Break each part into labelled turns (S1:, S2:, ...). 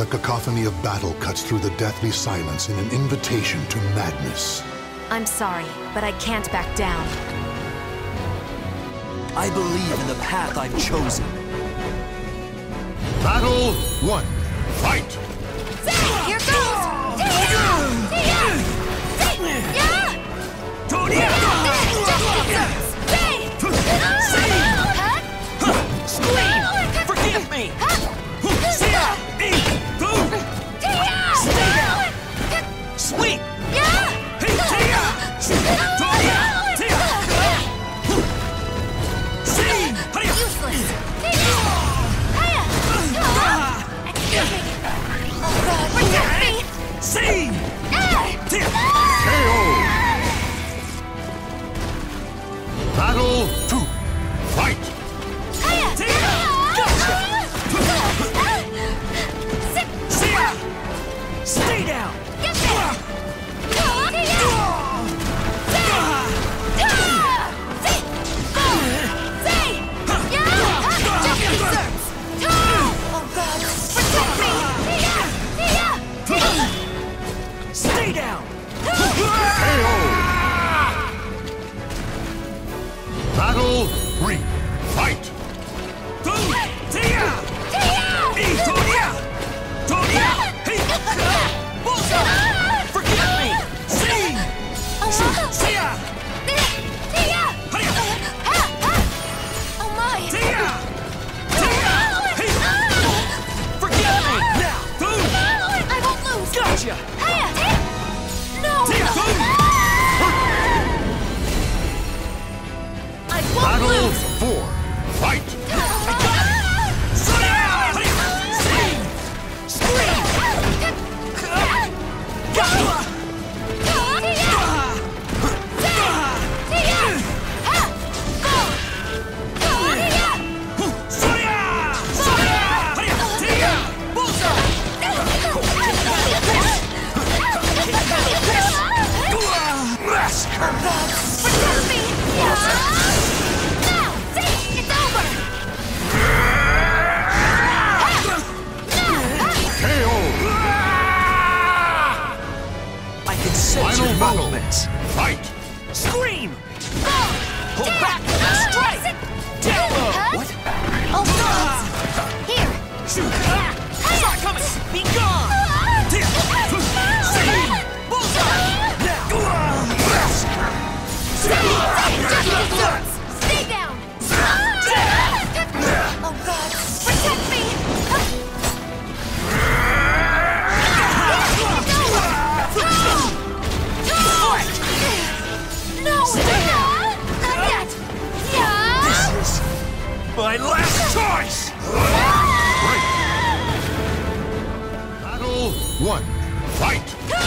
S1: The cacophony of battle cuts through the deathly silence in an invitation to madness.
S2: I'm sorry, but I can't back down.
S3: I believe in the path I've chosen.
S1: Battle 1. Fight!
S2: Here
S3: Scream! Forgive me! Sweet!
S1: Battle 2. Fight!
S3: Stay down! Stay down!
S1: Battle 3. Fight!
S3: Forgive me! Forgive me! Now!
S2: I won't lose!
S3: Gotcha!
S2: No! I won't
S1: Battle
S2: lose!
S1: 4. Fight! Final battle! Fight!
S3: Scream! Hold back! Strike! Down low! What?
S2: Oh, God! Here!
S3: Shoot! Start coming! Be gone! Bullseye! Now!
S2: Stay down! Oh, God! Protect me! No! Not yet!
S3: This is my last choice!
S1: Battle 1. Fight!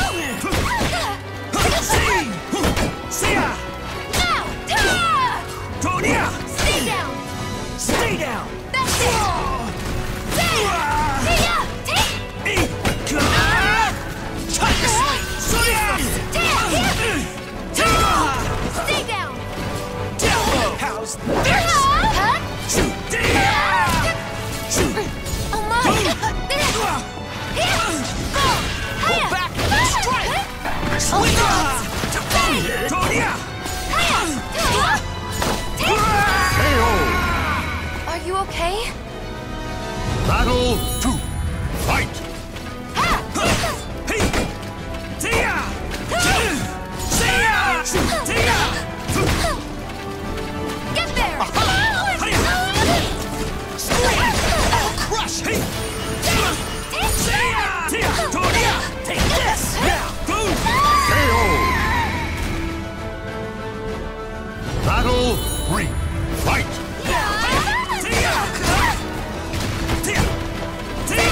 S3: See ya! Tonya!
S2: Stay down!
S3: Stay down!
S2: That's it! Stay down!
S3: How's this?
S2: Oh my!
S3: Hold back! Strike! Sweet! Tonya!
S2: Are you okay?
S1: Battle 2. Fight!
S2: Get there!
S3: Crush! Tonya! Take this! Now!
S1: Battle 3. Fight!
S3: Tia!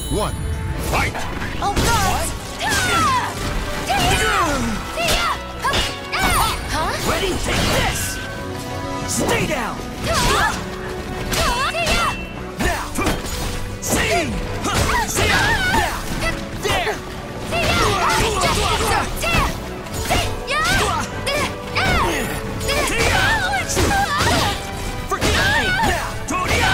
S1: 1, fight!
S2: Oh God! Huh?
S3: Ready? Take this! Stay down! Now! See! See! Now! There! Forget me! Now! Toria!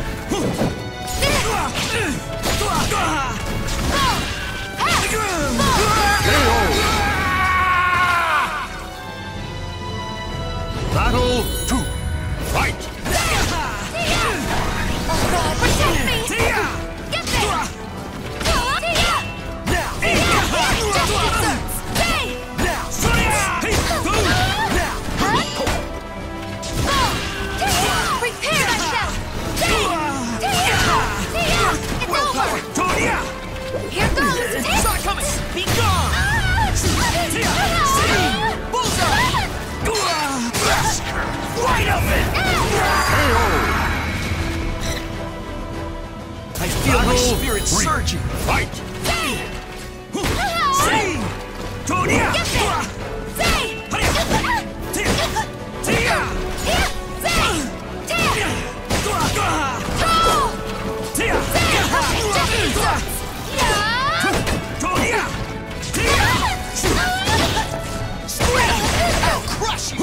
S1: Battle 2, fight!
S2: Oh God, protect me!
S3: Tia!
S2: Get there!
S3: Now!
S2: Stay!
S3: Now! Hey! Go! Now!
S2: Prepare yourself! Stay! It's over!
S3: Toria!
S2: Here goes!
S3: It's not coming! Be gone! Tia! See! Bullseye! Wide open! I feel my spirit
S1: 3,
S3: surging!
S1: fight!
S3: See! Toria!
S2: Get there! Stay!
S3: Tia! Tia! Tia! Toria! Tia! Scream! I'll crush you!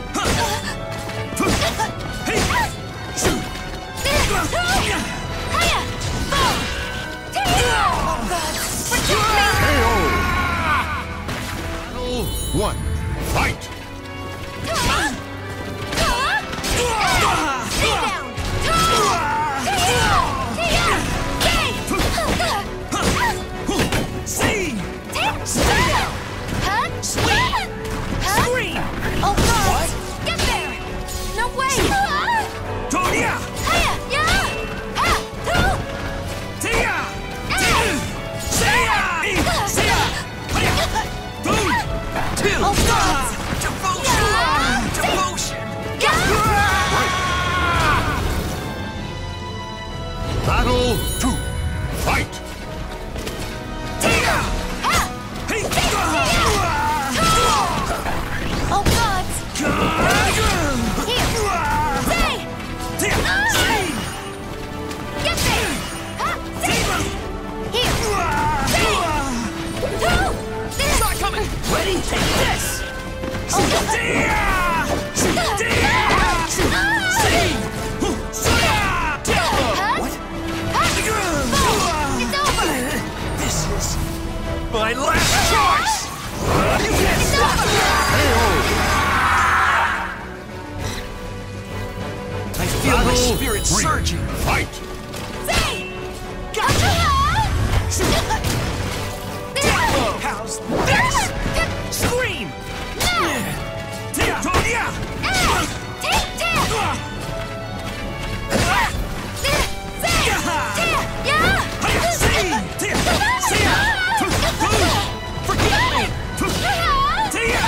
S3: Hey! Shoot!
S1: Battle 1, fight!
S3: See! Stay down! Scream!
S2: Oh God!
S3: What?
S2: Get there! No way!
S3: Toria! Tia! Sia! Sia! Two!
S2: Oh, God.
S3: Devotion! Devotion!
S1: Battle 2, fight!
S3: Tia! Hey!
S2: Oh God! Here! Stay!
S3: Tia! See!
S2: Get there! Here!
S3: It's not coming! Ready? Take this!
S2: Oh,
S3: Tia! Tia! See! What?
S2: It's over!
S3: This is my last choice! You can't stop me! I feel my
S1: Battle
S3: spirit
S1: 3,
S3: surging!
S1: fight!
S2: Stay!
S3: Gotcha! How's this? Scream! Tia! Toria! See! Tia! Sia! Forget me! Tia!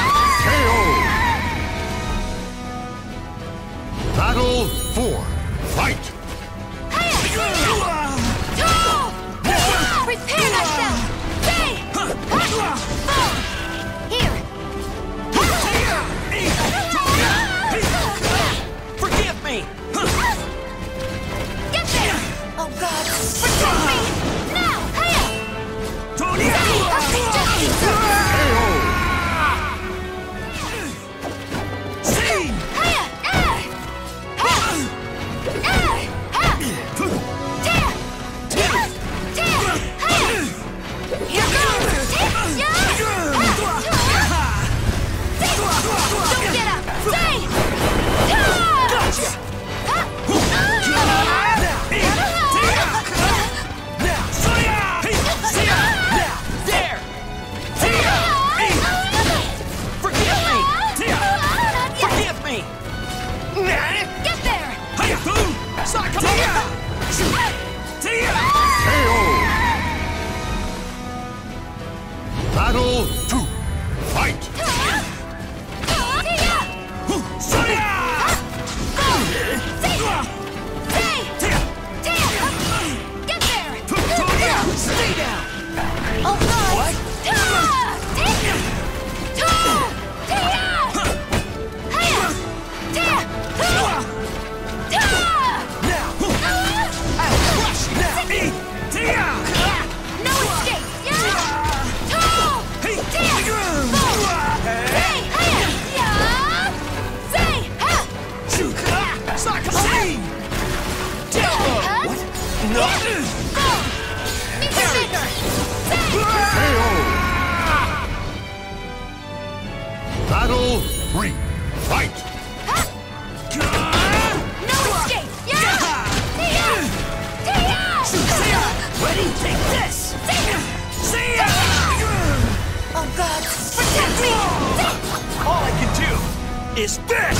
S3: Take this! See ya!
S2: Oh God, protect me!
S3: All I can do is this!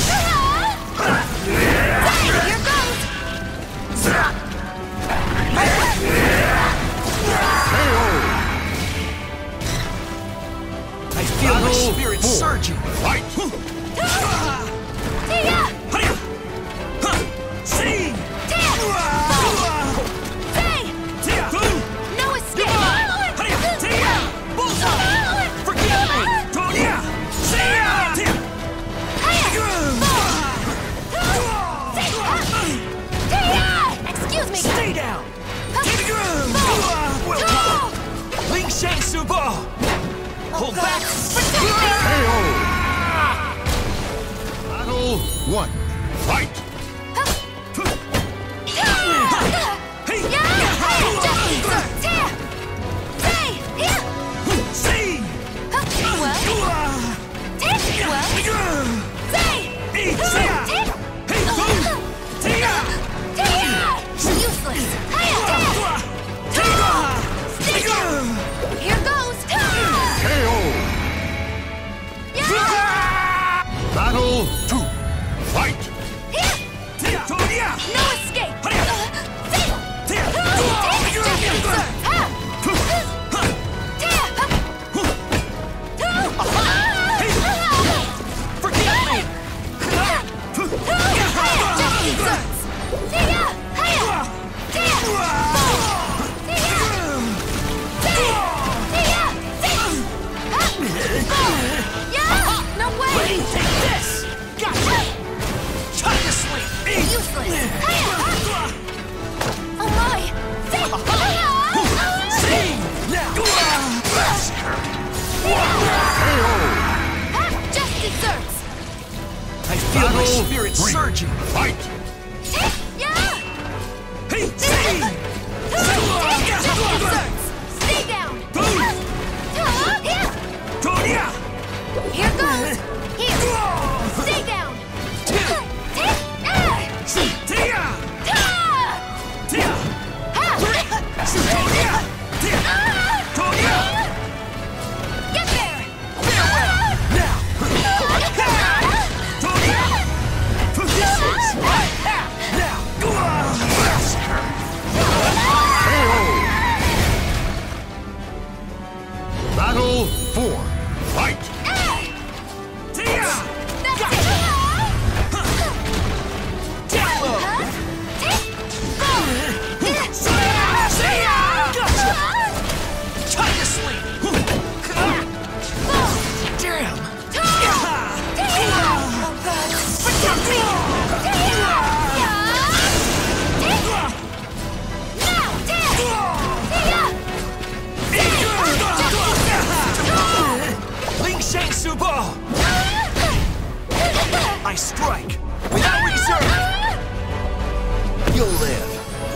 S2: Here goes!
S3: I feel my spirit surging!
S1: Fight!
S2: Tia!
S3: See!
S2: Tia! Say! No escape!
S3: Forgive me!
S2: Excuse me!
S3: Stay down! Ling Shang Subo! Hold back!
S1: Battle 1. Fight!
S2: Here goes!
S1: KO! Battle 2. Fight!
S2: No escape!
S3: Forgive me!
S2: No way!
S3: Take this! Gotcha! Time to sleep!
S2: Useless! Oh my!
S3: See! Now!
S2: Just desserts!
S3: I feel my
S1: Battle
S3: spirit
S1: 3.
S3: surging!
S1: Fight!
S2: Yeah!
S3: Hey!
S2: Just desserts! Stay down! Here goes! Here! Stay down! Get there!
S1: Battle 4. Fight!
S3: Time to sleep! Damn! Ling Shang Subo! I strike without reserve! You'll live!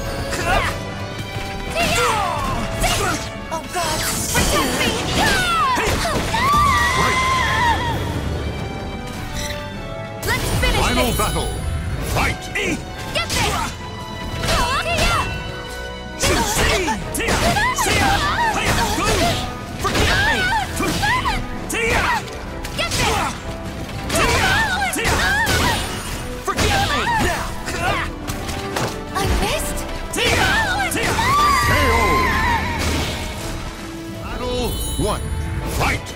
S2: Oh God, protect me! Let's finish
S1: Final
S2: this!
S1: battle. Fight!
S2: Get there!
S3: Forgive me!
S2: Get there!
S3: Forgive me!
S2: I missed?
S1: KO! Battle 1. Fight!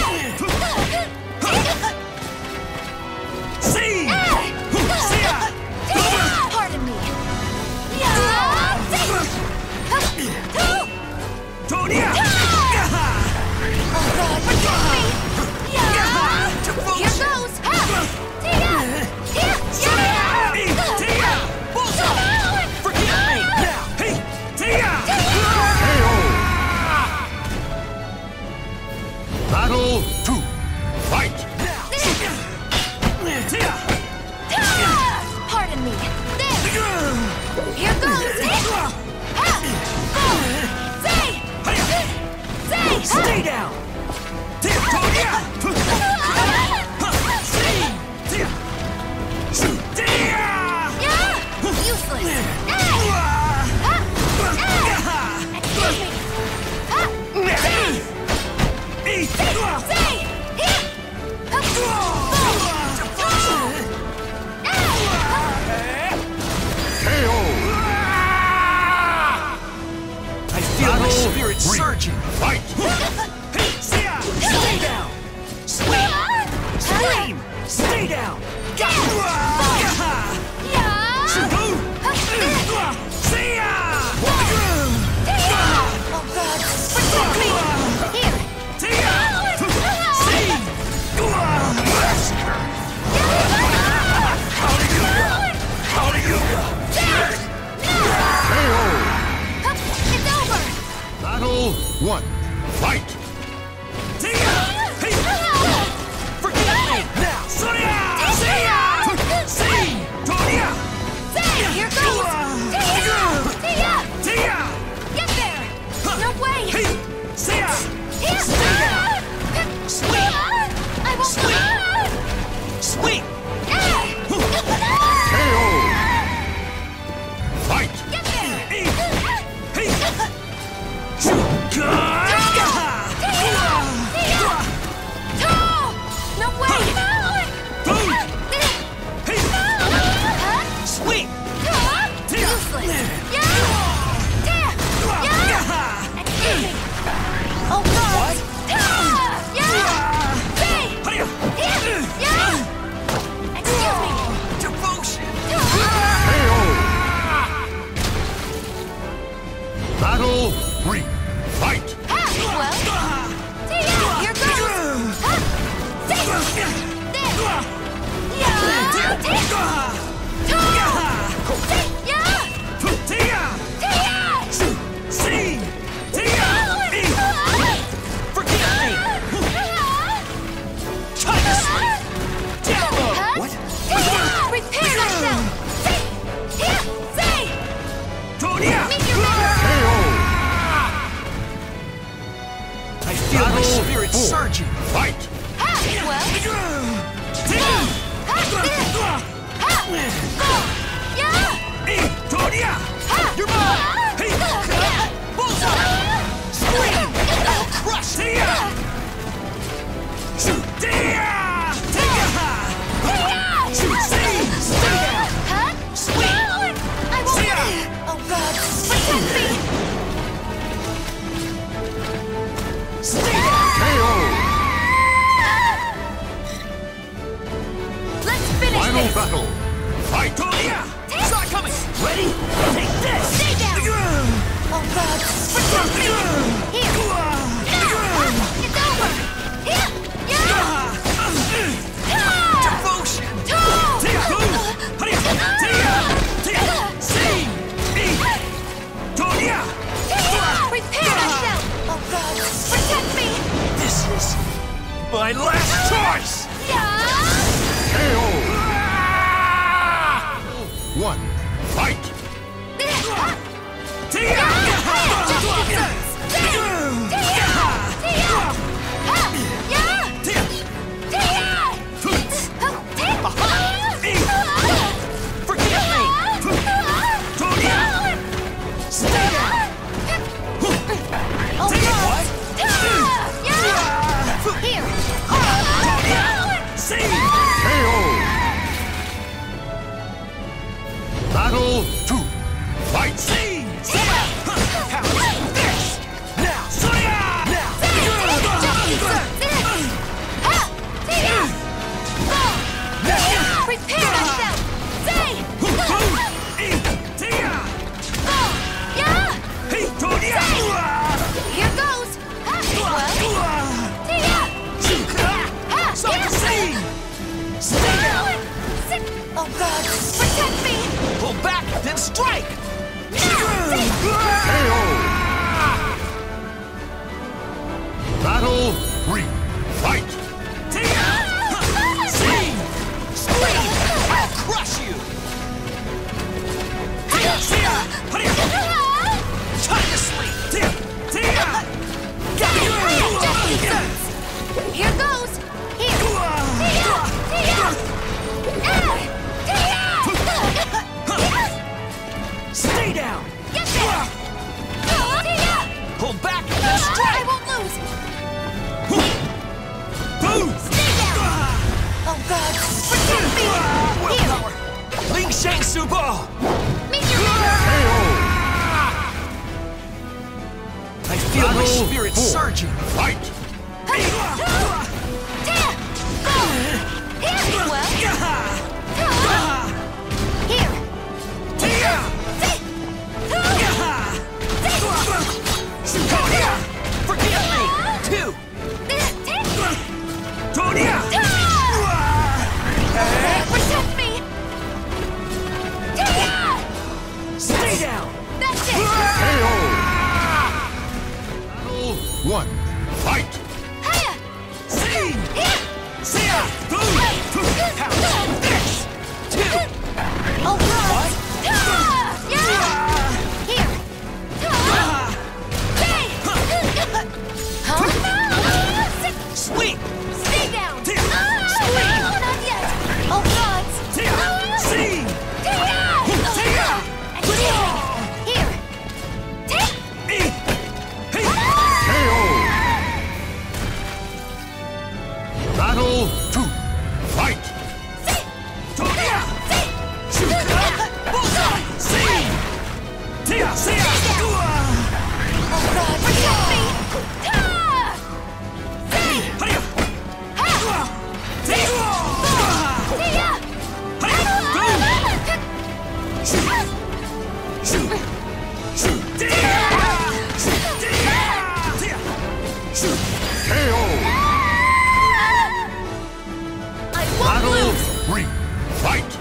S3: See!
S2: Pardon me.
S3: Tonya!
S2: Oh God, protect me! Here goes!
S3: Forgive me! Hey!
S1: KO! Battle 2. Fight!
S2: Pardon me. There! Here goes!
S3: Stay down! Tonya!
S2: Useless! Excuse me!
S3: spirit surging.
S1: Fight!
S3: Stay down! Scream! Stay down!
S1: Battle 1. Fight!
S2: Here goes! Get there! No way!
S3: Stay down!
S2: I won't
S3: Sweet!
S1: KO! Fight!
S2: Get there! No way!
S3: Sweet!
S2: Useless! Oh God! Excuse me!
S3: Devotion!
S1: KO! Battle 3. Fight!
S2: Well, here goes! Prepare yourself! Meet your match!
S1: KO!
S3: I feel my spirit surging.
S1: Fight!
S2: Well,
S3: You're mine! Bullseye! Scream! I'll crush you!
S2: Oh God, protect me!
S1: KO!
S2: Let's finish
S1: Final
S2: this!
S1: battle! Fight!
S3: Start coming! Ready? Take this!
S2: Stay down! Oh God, protect me! Here! It's over! Here!
S3: Devotion!
S2: Prepare yourself! Oh God, protect me!
S3: This is my last choice!
S1: KO! 1. Fight!
S3: Forgive me! Stay down!
S2: Oh
S3: Take it,
S2: God!
S3: what?
S2: Here!
S3: See!
S1: KO! Battle 2. Fight!
S3: See! How is this? Now! Now!
S2: Prepare yourself! Say! Here goes!
S3: Stay down!
S2: Oh God, protect me!
S3: Pull back, then strike!
S1: KO! Battle 3. Fight!
S3: Scream! I'll crush you! Time to sleep!
S2: Here goes! Here!
S3: Stay down!
S2: Get there!
S3: Pull back, then
S2: I
S3: strike!
S2: won't lose!
S3: Boom!
S2: Stay down! Oh God, protect me!
S3: Willpower! Ling Shang Su Bo!
S2: Meet your match!
S1: KO!
S3: I feel my spirit surging.
S1: Fight!
S3: Forgive me! Two! Tonya!
S2: Protect me!
S3: Stay down!
S2: That's it!
S1: One, fight!
S2: Hiya!
S3: See!
S2: Here!
S3: See ya! How's this? Two!
S2: Oh, God! Yeah! Here! Huh?
S3: Sweet!
S2: Stay down!
S3: Sweet!
S2: Not yet! Oh, God!
S3: See!
S2: Here! Take!
S1: Battle 2, fight!
S3: Tonya! Bullseye! See! See ya!
S2: Oh, God! Protect me!
S1: Battle 3, fight!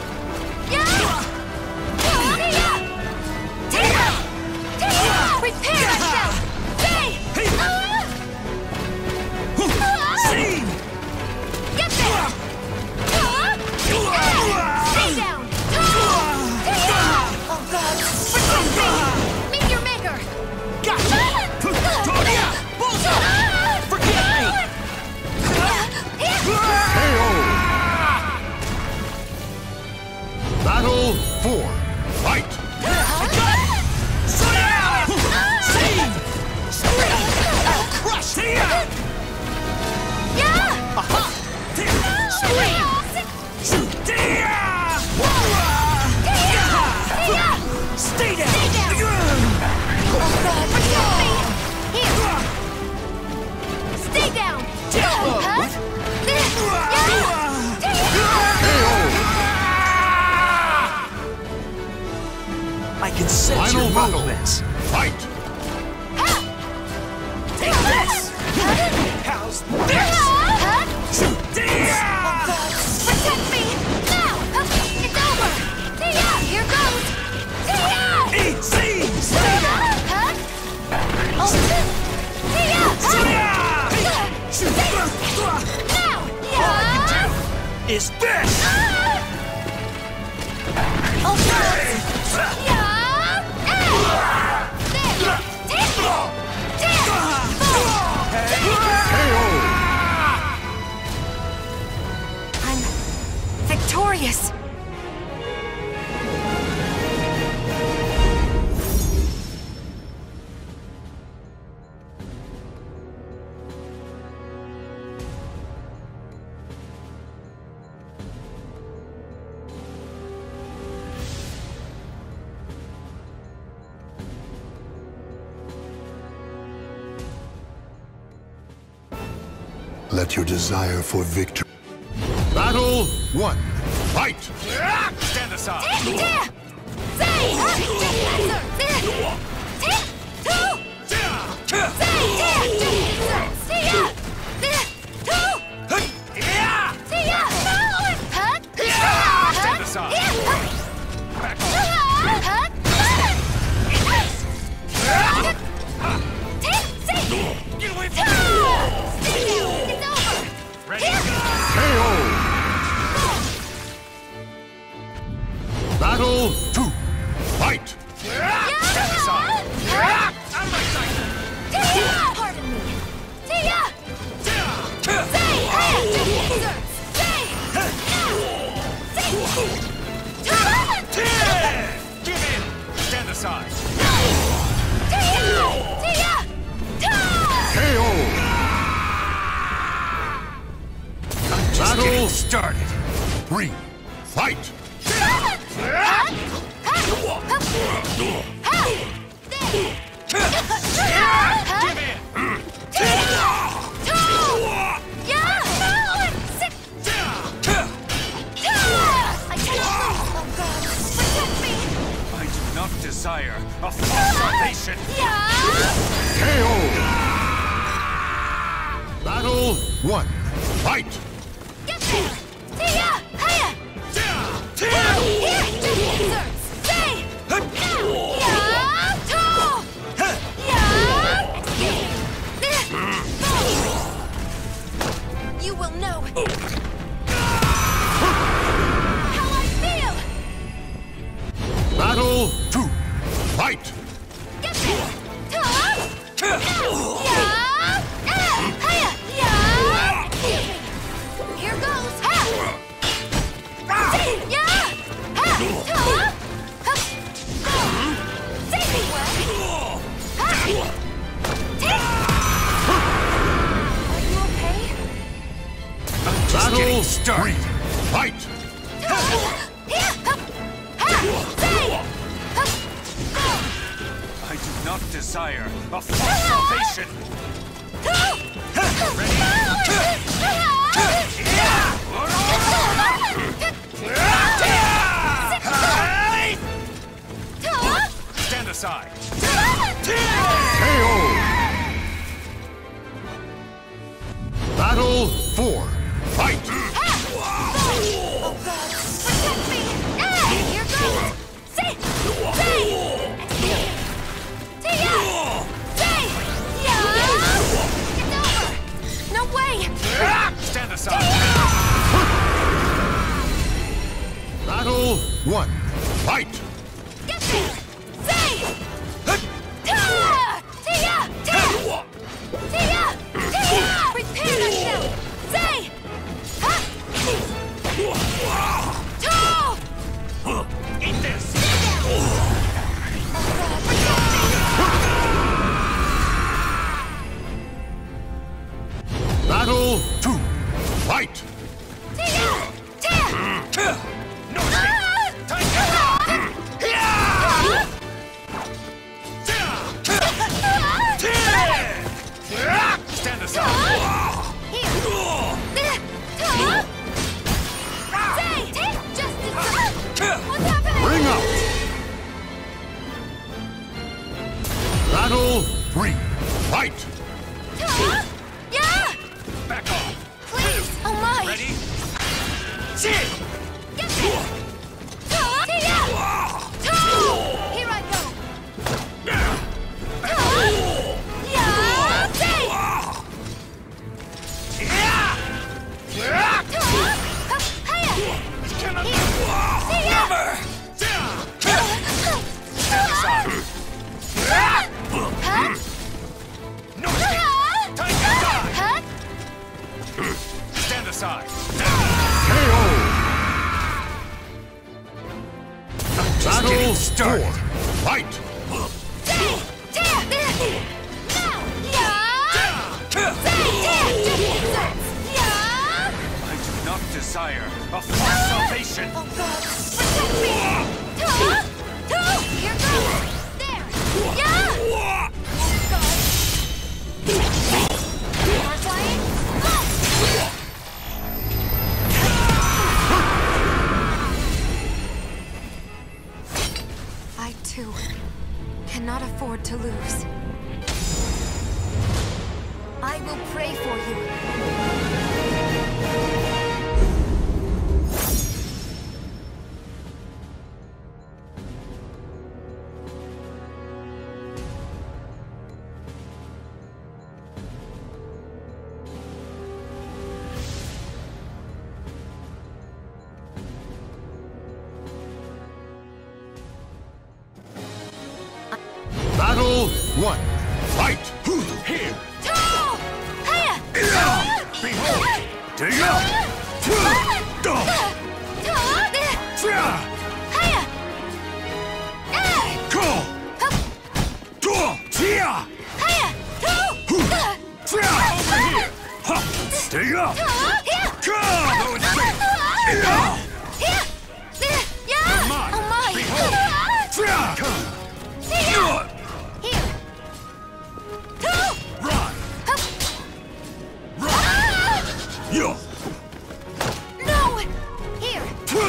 S2: Prepare yourself!
S3: See!
S2: Get there! Stay down! Oh, God! Protect me! Meet your maker!
S3: Gotcha! Tonya! Bullseye! Forgive me!
S1: Battle 4, fight!
S3: Crush! Tia!
S2: Yeah!
S3: Aha! Scream! Tia! Stay down!
S2: Oh, God! Protect me! Here! Stay down! Huh?
S3: I can sense
S1: Final
S3: your
S1: battle.
S3: movements.
S1: Fight!
S3: Take this! How's this? Tia!
S2: Protect me! Now! It's over! Here goes!
S3: Easy! Stay down!
S2: Oh! Now!
S3: All I can do is this!
S2: Oh, God! I'm victorious!
S1: Let your desire for victory. Battle 1, fight!
S3: Stand aside!
S2: Stand
S3: aside! Get away from me!
S2: It's over!
S3: Ready?
S1: KO! Battle 2, fight!
S3: Stand aside! Out of my sight!
S2: Pardon me! Tia!
S3: Give in! Stand aside!
S1: KO!
S3: Just getting started!
S1: 3, fight!
S2: Huh?
S3: Give in! I do not desire a false salvation!
S1: KO! Battle 1. Fight!
S2: You will know how I feel!
S1: Battle 2. Fight!
S2: Here goes! Are you okay?
S1: Battle
S3: started.
S1: 3. Fight!
S3: I do not desire a false salvation! Stand aside!
S1: KO! Battle 4. Fight!
S2: Oh God! Protect me! Here goes! It's over! No way!
S3: Stand aside!
S1: Battle 1. Fight!
S2: Prepare yourself!
S3: Eat this!
S1: Battle 2. Fight!
S3: No escape! Time to stand aside!
S1: Ring out! Battle 3. Fight!
S3: Back off!
S2: Please! Oh my!
S3: Ready?
S2: Here I go!
S3: No escape! Time to die! Stand aside!
S1: KO! Battle 4. Fight!
S3: I do not desire a false salvation!
S2: Oh God! Protect me! Here goes! There! Oh God! More flying? I too cannot afford to lose. I will pray for you.
S1: Battle 1. Fight!
S3: Here!
S2: Behold!
S3: Dig up! Dig up!
S2: Here!
S3: Yo!
S2: No! Here!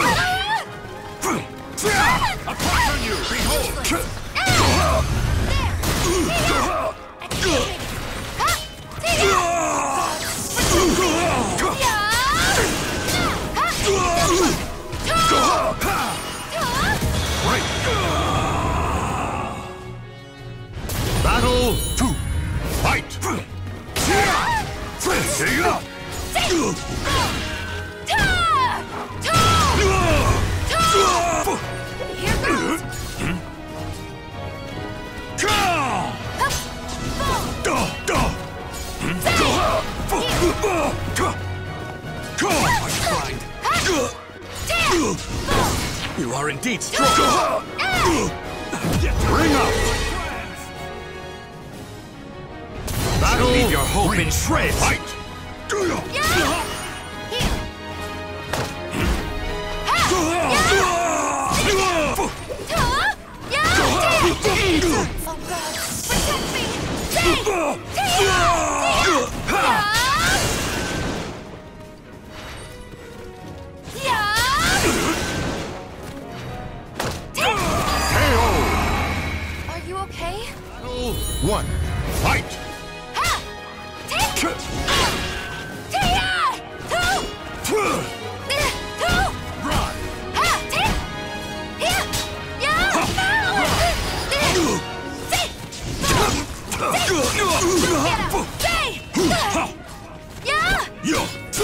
S3: Apart on you! Behold! Battle 2! Fight! Here you go!
S2: Here goes!
S3: You are indeed strong! Bring up! Battle! Leave your hope in shreds! Fight!
S2: Oh God! Protect me! Are you okay?
S1: Battle 1. Fight!
S3: Run! Yo!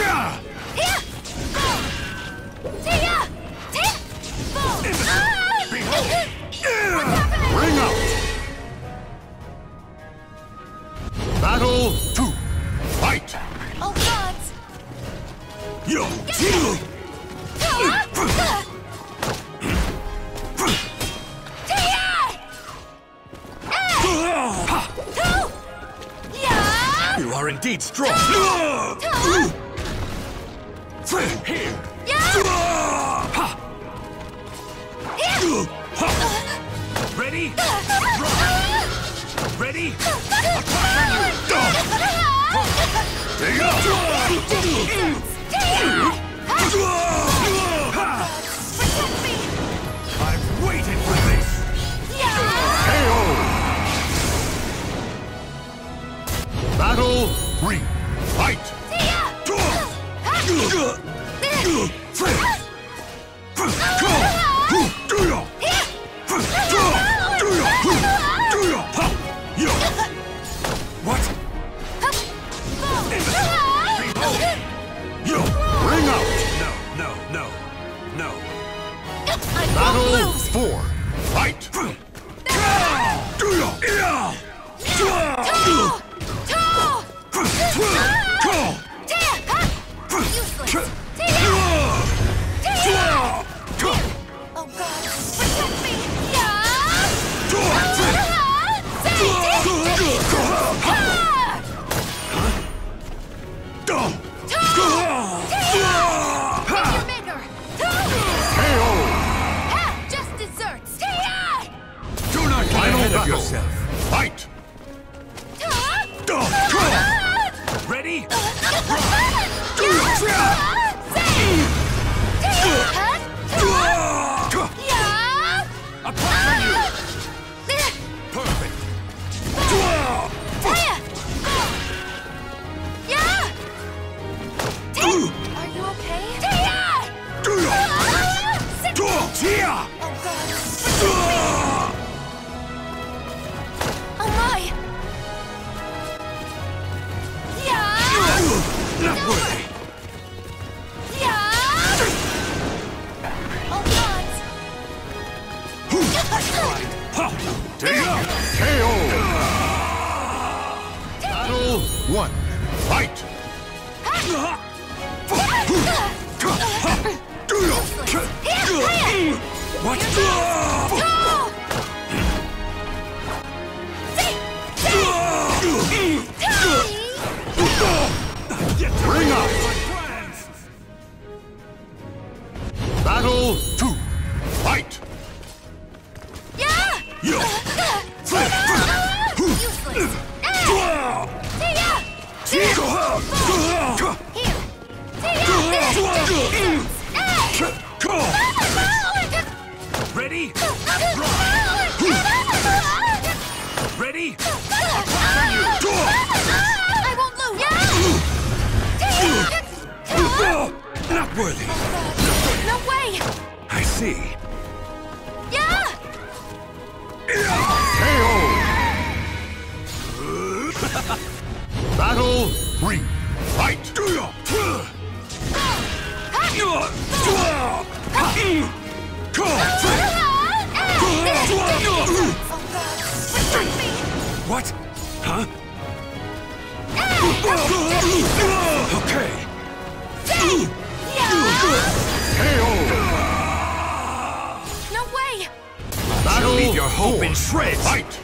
S3: Bring out! Battle 2! Fight!
S2: Oh God!
S3: Yo! You are indeed strong! Here! Ready? Ready? I've waited for this! Battle 3! Fight! What? Yo! Bring out! No. Battle 4! Fight!
S2: Oh God! Protect me! Just desserts!
S3: Do not get ahead of
S1: battle.
S3: yourself! Fight! Ready? Apart from you! Perfect!
S2: Are you okay? Oh God! Oh my!
S3: Not worthy!
S2: Oh God!
S1: KO! Battle 1. Fight!
S3: What?
S1: Bring up! Battle 2. Fight! Yo!
S2: Useless!
S3: Ready? Ready?
S2: I won't lose!
S3: Not worthy.
S2: No way!
S3: I see.
S2: Yeah!
S1: Battle 3. Fight!
S3: What? Huh? Okay.
S2: No way!
S3: Battle leave your hope in shreds.
S1: Fight!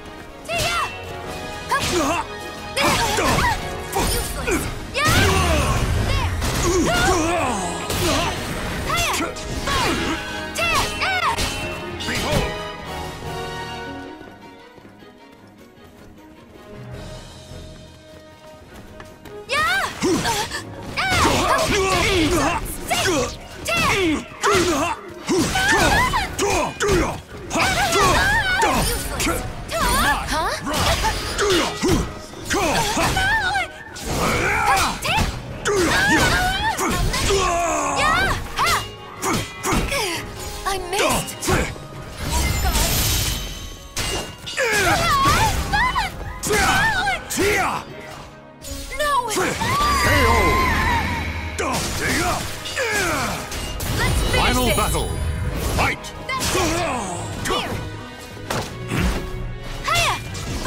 S2: Useless! Yeah!
S3: Behold!
S2: I missed! No! Let's finish
S1: Final
S2: this!
S1: battle! Fight!
S2: Here! Hiya!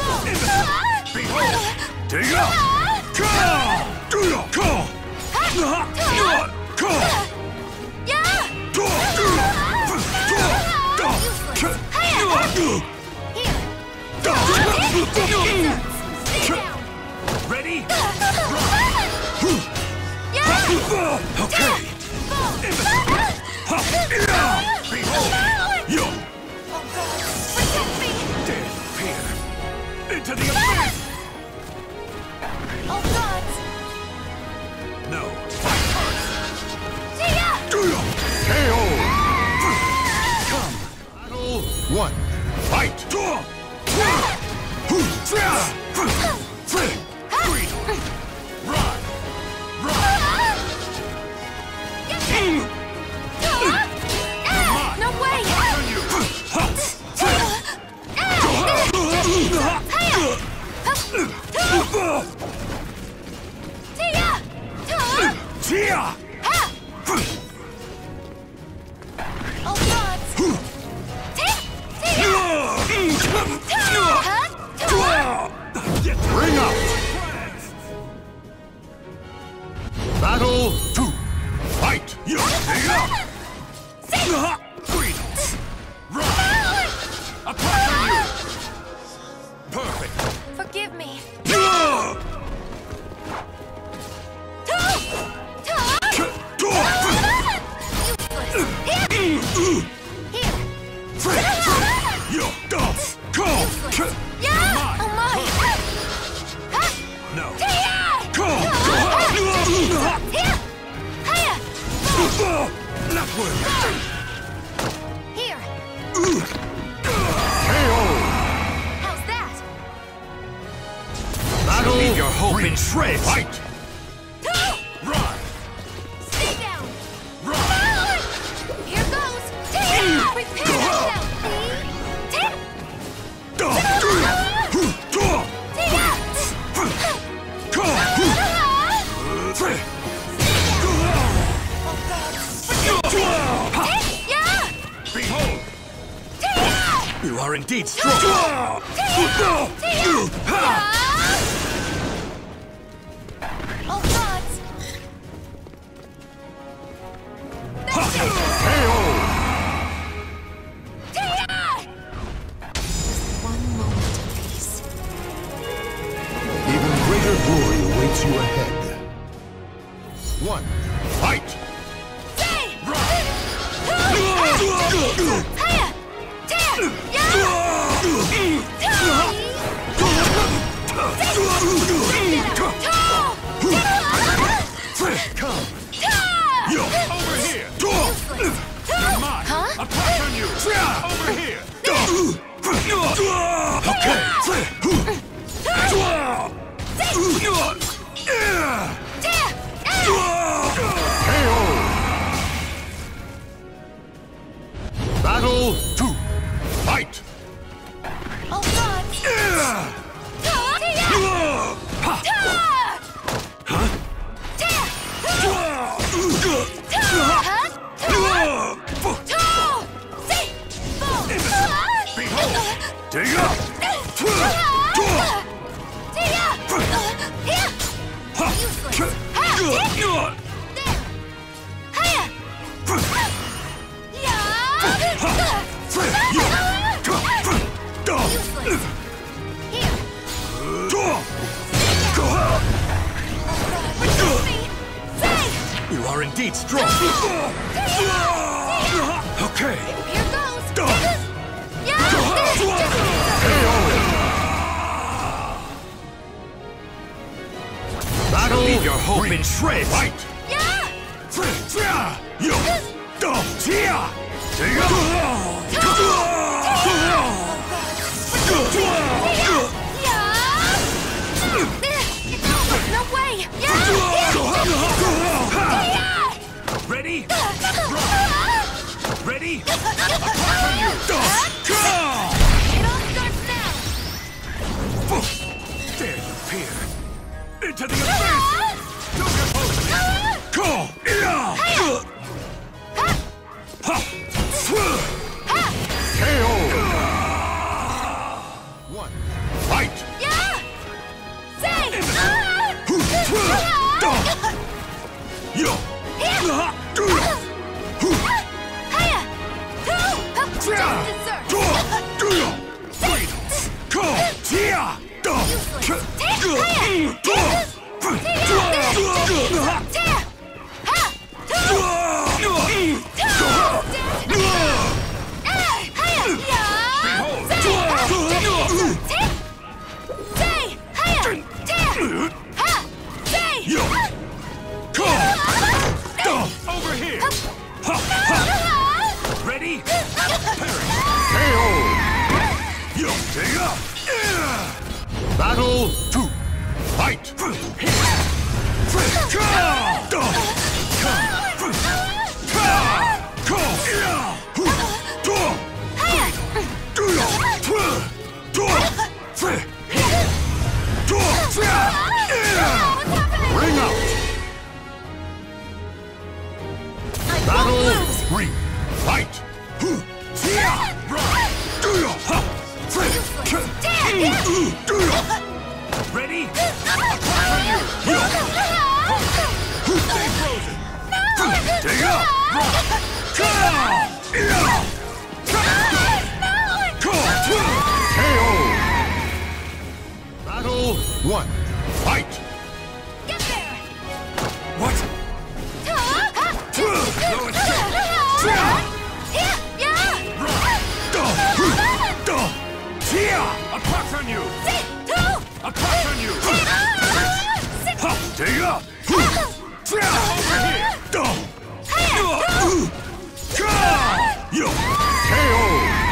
S3: Ready?
S2: Okay!
S3: Disappear! Into the abyss!
S2: Oh God!
S3: No!
S1: KO!
S3: Come!
S1: Battle 1. Fight!
S2: No way!
S3: Tia!
S2: Oh God!
S1: Ring out! Battle 2. Fight!
S3: Perfect!
S2: Forgive me.
S3: No! Not worthy!
S2: Here.
S1: KO!
S2: How's that?
S1: Battle
S3: Leave your hope
S1: 3.
S3: in shreds!
S1: Fight!
S3: Run!
S2: Stay down.
S3: Run!
S2: Here goes. Prepare yourself.
S3: Behold! You are indeed strong!
S2: Oh God! One moment of peace.
S1: Even greater glory awaits you ahead. 1. Fight!
S3: Come!
S1: Battle 2. Fight!
S2: Oh God!
S3: Take up! You are indeed strong. Okay.
S2: Here goes.
S3: Battle. Leave your hope in shreds. Fight.
S2: No way!
S3: Ready? Ready?
S2: It all starts now!
S3: There you peer. Into the abyss! Don't oppose me!
S1: KO! 1. Fight!
S3: Yo! Over here! Ready? Parry!
S1: KO!
S3: Yo! Take up!
S1: Battle 2. Fight! Ring out! Battle 3. Fight!
S3: Ready? Stay frozen! Take up!
S1: KO! Battle 1. Fight!
S2: Get there!
S3: What? Apart on you! Apart on you! Take up! Over here! Yo!
S1: KO!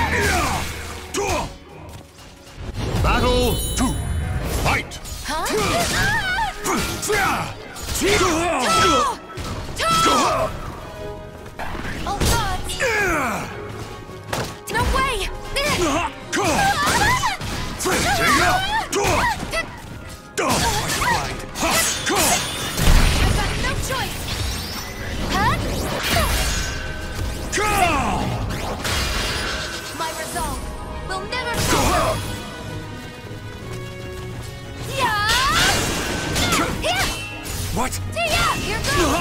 S1: Battle 2. Fight!
S2: Oh God! No way!
S3: Take up!
S2: I've got no choice! My resolve will never fail!
S3: What?
S2: Here goes!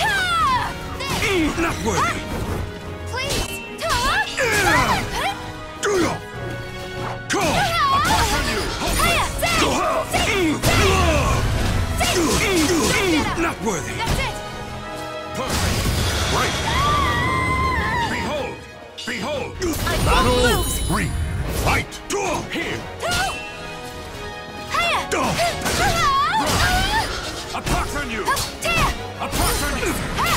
S3: Not worthy!
S2: Please!
S3: Apart from you! Not worthy!
S2: That's it!
S3: Perfect!
S1: Right!
S3: Behold! Behold!
S2: I won't
S1: Battle
S2: lose!
S1: 3. Fight!
S3: Here! Apart from you! Apart from you!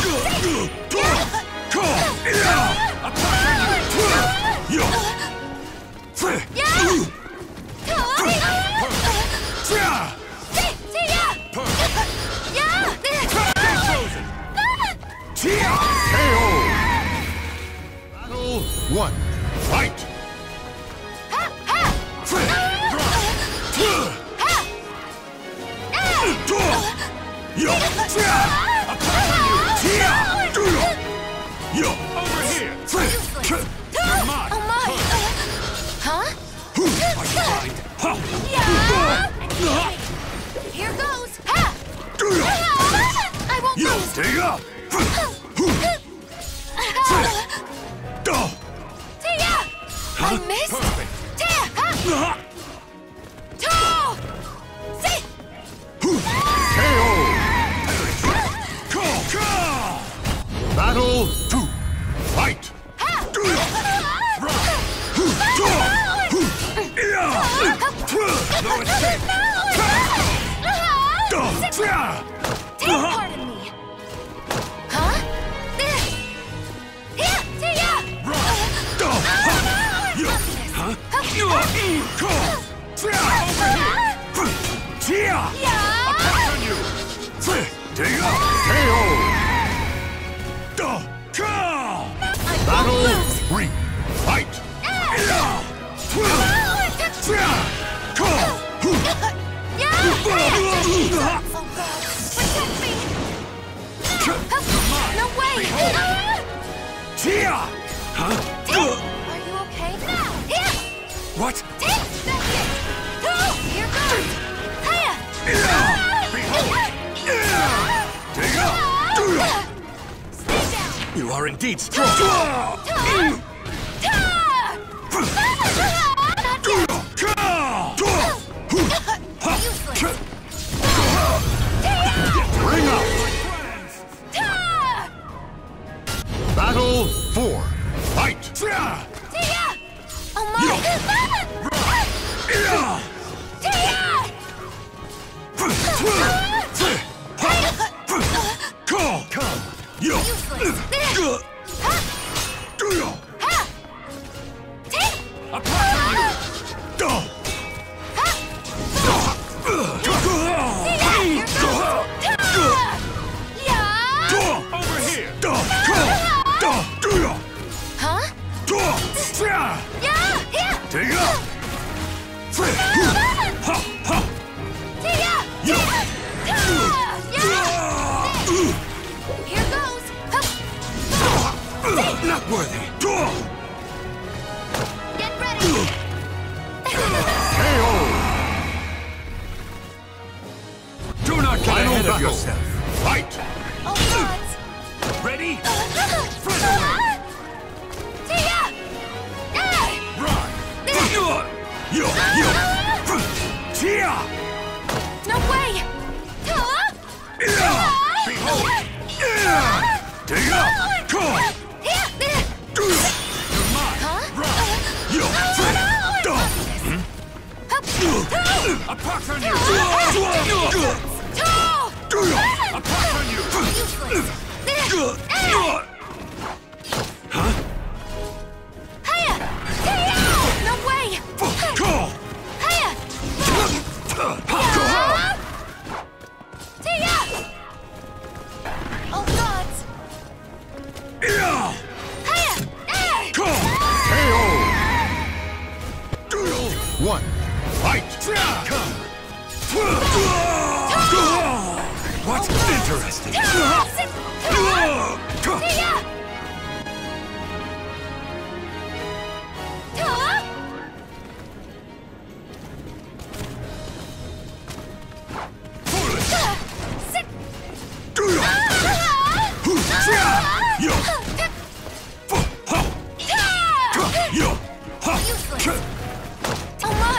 S3: Apart from you! Yo!
S1: 1, fight!
S3: Over here!
S2: Oh my! Huh? Yeah! Here goes! Ha! I won't lose!
S3: Take up!
S2: Tia! I missed!
S3: Perfect.
S2: Tia! Ha! Two! See!
S1: Battle 2, fight!
S3: No escape!
S2: Take part in me! Huh? Here! Tia!
S1: Battle 3, fight!
S2: No way!
S3: Tia! Huh?
S2: Are you okay? Here!
S3: What?
S2: Take that hit! Here goes! Hiya! Stay down!
S3: You are indeed strong!
S2: Not yet! Useless!
S1: Bring up! Battle 4, fight!
S2: Tia! Oh my! Tia!
S3: Come! Yo!
S2: Useless!
S3: Over here!
S2: Huh? Yeah! Here!
S3: Take up!
S2: Tia!
S3: Yo!
S2: Here goes!
S3: Not worthy!
S2: Get ready!
S3: Do not get
S1: Final
S3: ahead of
S1: battle.
S3: yourself!
S1: Fight!
S2: Oh, gods!
S3: Ready?
S2: Tia! Yeah!
S3: Run! Yo! Tia!
S2: No way!
S3: Behold! Take up! Come!
S2: Huh?
S3: Yo! A pox on you! A pox on you!
S2: Useless!
S3: Huh?
S2: Hiya! Tia! No way!
S3: Go!
S2: Hiya! Tia! Oh, gods! Hiya!
S1: KO! 1, fight!
S3: Come! What? Interesting!
S2: Tia!
S3: Foolish!
S2: Sit!
S3: Yo! Yo!
S2: Useless! Oh my!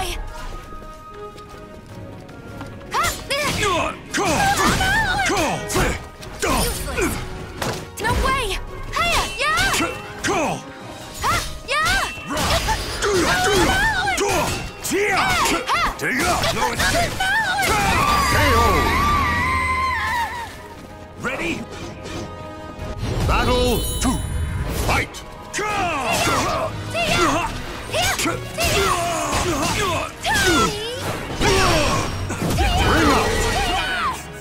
S2: Useless! No way! Hiya! Yeah! Yeah!
S3: Take up! No escape!
S1: KO!
S3: Ready?
S1: Battle 2, fight!
S2: Tia!
S1: Bring up!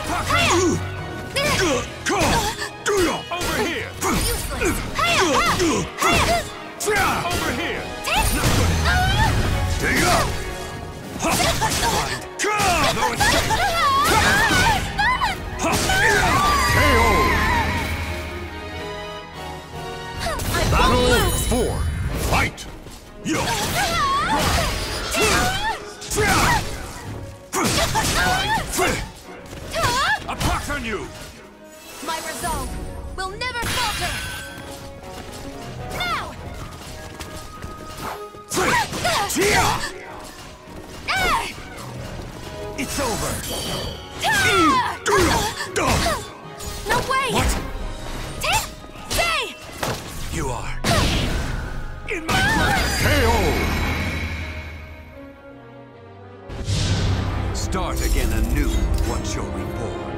S3: Over here!
S2: Useless.
S3: Over here!
S1: Take up!
S3: No escape!
S1: KO! Battle 4. Fight!
S3: Yo! A pox on you!
S2: My resolve will never falter. Now!
S3: It's over!
S2: No way!
S3: What?
S2: Stay!
S3: You are in my grasp!
S1: KO!
S3: Start again anew once you're reborn.